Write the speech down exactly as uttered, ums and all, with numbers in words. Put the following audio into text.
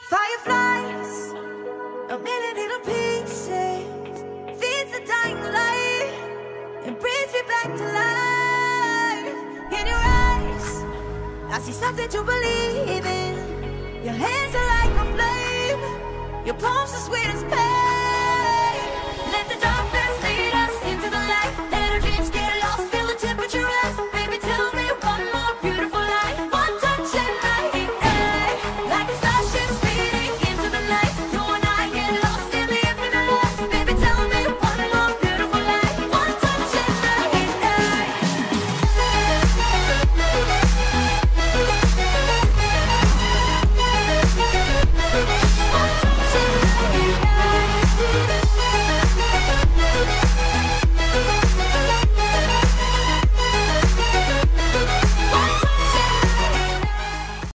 Fireflies, a million little pieces, feeds the dying light and brings me back to life. In your eyes, I see something to believe in.